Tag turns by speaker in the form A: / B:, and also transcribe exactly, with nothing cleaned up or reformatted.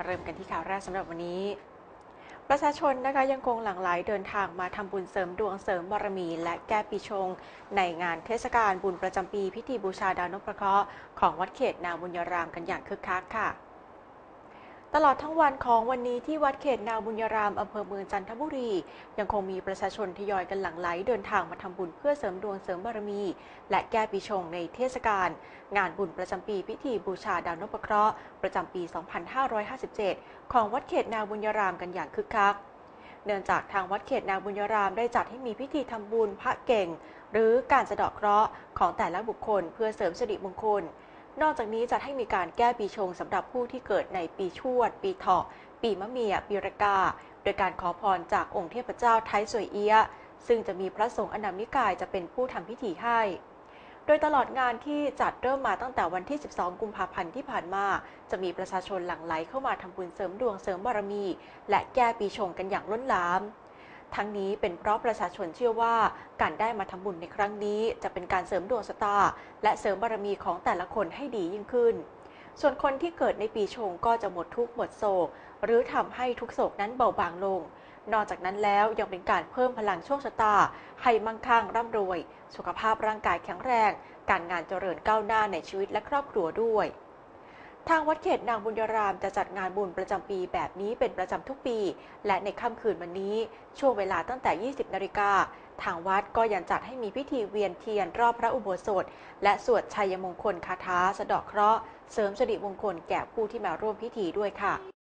A: เริ่มกันที่ข่าวแรกสำหรับวันนี้ประชาชนนะคะยังคงหลั่งไหลเดินทางมาทำบุญเสริมดวงเสริมบารมีและแก้ปีชงในงานเทศกาลบุญประจำปีพิธีบูชาดาวนพเคราะห์ของวัดเขตนาบุญยารามกันอย่างคึกคักค่ะตลอดทั้งวันของวันนี้ที่วัดเขตนาบุญยารามอำเภอเมืองจันทบุรียังคงมีประชาชนทยอยกันหลั่งไหลเดินทางมาทำบุญเพื่อเสริมดวงเสริมบารมีและแก้ปีชงในเทศกาลงานบุญประจำปีพิธีบูชาดาวนพเคราะห์ประจำปี สองพันห้าร้อยห้าสิบเจ็ด ของวัดเขตนาบุญยารามกันอย่างคึกคักเนื่องจากทางวัดเขตนาบุญยารามได้จัดให้มีพิธีทำบุญพระเก่งหรือการสะเดาะเคราะห์ของแต่ละบุคคลเพื่อเสริมสิริมงคลนอกจากนี้จัดให้มีการแก้ปีชงสำหรับผู้ที่เกิดในปีชวดปีเถาะปีมะเมียปีรากาโดยการขอพรจากองค์เทพเจ้าไทยสวยเอี้ยซึ่งจะมีพระสงฆ์อนามนิกายจะเป็นผู้ทำพิธีให้โดยตลอดงานที่จัดเริ่มมาตั้งแต่วันที่ สิบสอง กุมภาพันธ์ที่ผ่านมาจะมีประชาชนหลั่งไหลเข้ามาทำบุญเสริมดวงเสริมบารมีและแก้ปีชงกันอย่างล้นหลามทั้งนี้เป็นเพราะประชาชนเชื่อว่าการได้มาทำบุญในครั้งนี้จะเป็นการเสริมดวงชะตาและเสริมบารมีของแต่ละคนให้ดียิ่งขึ้นส่วนคนที่เกิดในปีชงก็จะหมดทุกข์หมดโศกหรือทำให้ทุกโศกนั้นเบาบางลงนอกจากนั้นแล้วยังเป็นการเพิ่มพลังโชคชะตาให้มั่งคั่งร่ำรวยสุขภาพร่างกายแข็งแรงการงานเจริญก้าวหน้าในชีวิตและครอบครัวด้วยทางวัดเขตนางบุญยารามจะจัดงานบุญประจำปีแบบนี้เป็นประจำทุกปีและในค่ำคืนวันนี้ช่วงเวลาตั้งแต่ ยี่สิบ นาฬิกาทางวัดก็ยังจัดให้มีพิธีเวียนเทียนรอบพระอุโบสถและสวดชัยมงคลคาถาสะเดาะเคราะห์เสริมสิริมงคลแก่ผู้ที่มาร่วมพิธีด้วยค่ะ